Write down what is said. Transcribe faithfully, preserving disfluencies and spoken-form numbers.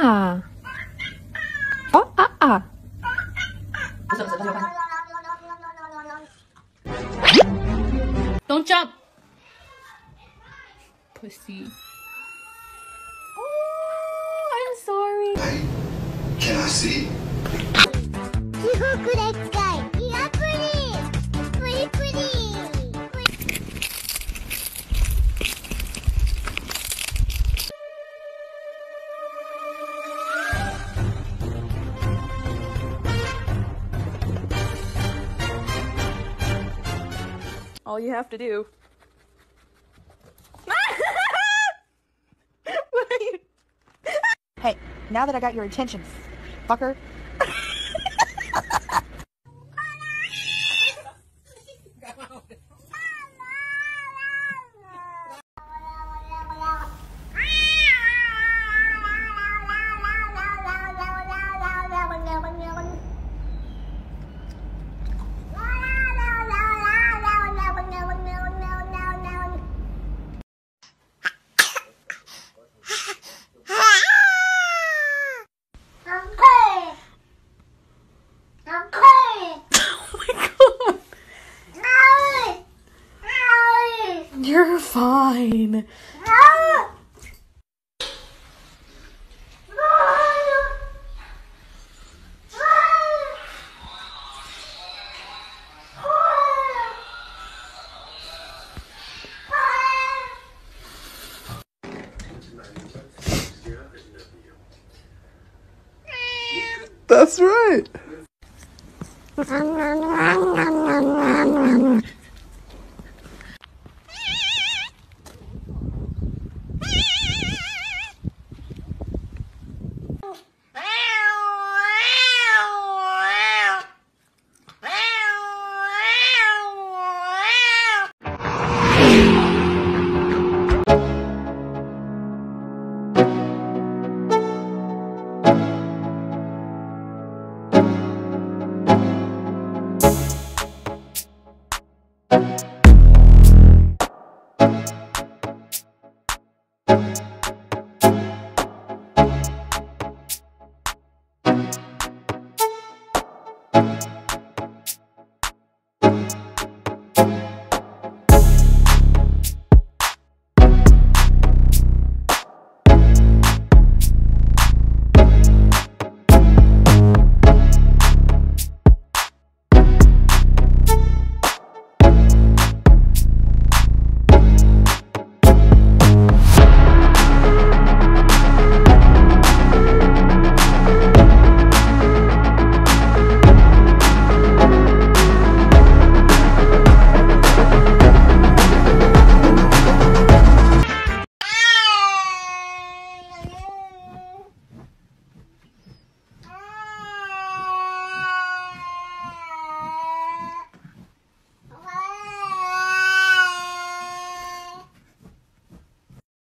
啊！哦啊啊！Don't jump, pussy. Oh, I'm sorry. Hey, can I see? All you have to do. What are you? Hey, now that I got your attention, fucker. You're fine. That's right. Thank you.